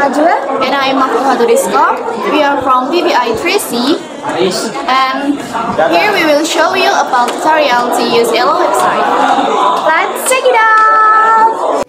Najwa. And I'm Mahfuha Durisko. We are from PBI 3C. And here we will show you about tutorial to use Elo website. Let's check it out!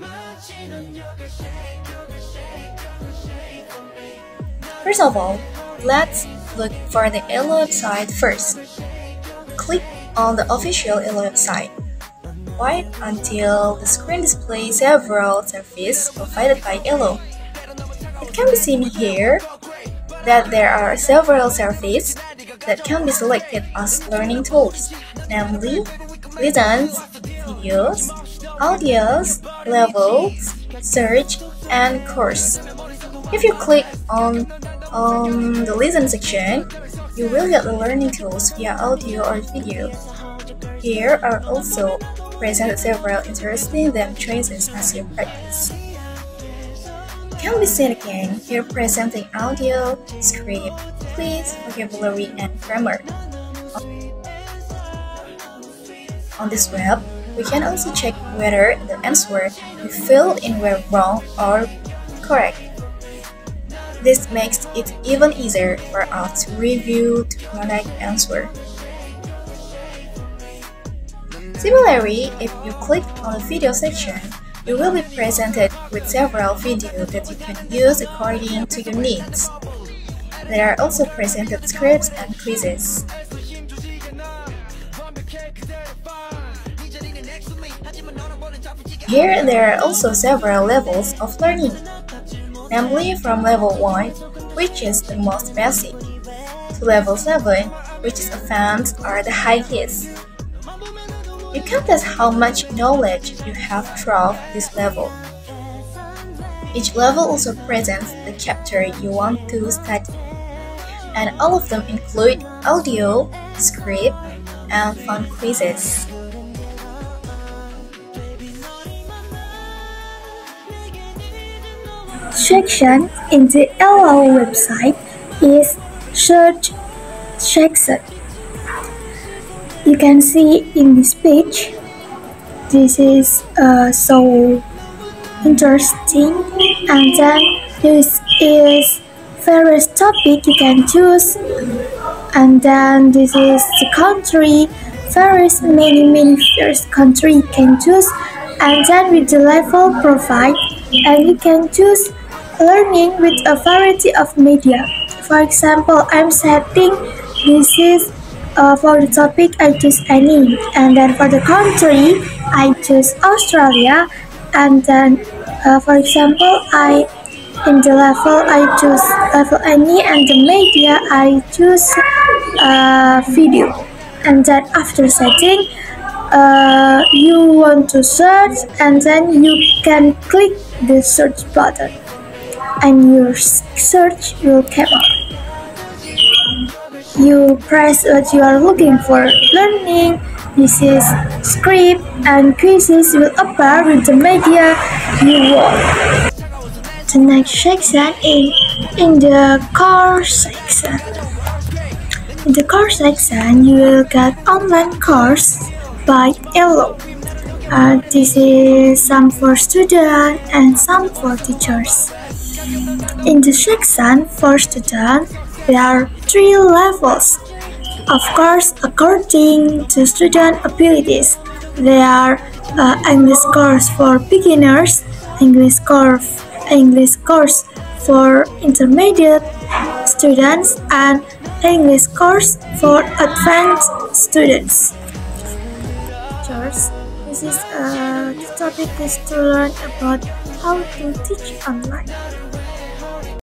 First of all, let's look for the Elo website first. Click on the official Elo website. Wait until the screen displays several services provided by Elo. It can be seen here that there are several services that can be selected as learning tools, namely lessons, videos, audios, levels, search, and course. If you click on the lesson section, you will get the learning tools via audio or video. Here are also presented several interesting them choices as you practice. Can be seen again here presenting audio, script, quiz, vocabulary, and grammar. On this web, we can also check whether the answer we filled in were wrong or correct. This makes it even easier for us to review the correct answer. Similarly, if you click on the video section, you will be presented with several videos that you can use according to your needs. There are also presented scripts and quizzes. Here there are also several levels of learning, namely from level 1, which is the most basic, to level 7, which is advanced or the highest. You can test how much knowledge you have throughout this level. Each level also presents the chapter you want to study, and all of them include audio, script, and fun quizzes. Section in the Elo website is search section. You can see in this page, this is so interesting, and then this is various topic you can choose, and then this is the country, various many various country you can choose, and then with the level provide, and you can choose learning with a variety of media. For example, I'm setting this is for the topic I choose any, and then for the country I choose Australia, and then for example in the level I choose level any, and the media I choose video. And then after setting, you want to search, and then you can click the search button and your search will come up. You press what you are looking for. Learning, this is script, and quizzes will appear with the media you want. The next section is in the course section. In the course section, you will get online course by Elo. This is some for students and some for teachers. In the section for students, there are 3 levels. Of course, according to student abilities, there are English course for beginners, English course for intermediate students, and English course for advanced students. This is the topic is to learn about how to teach online.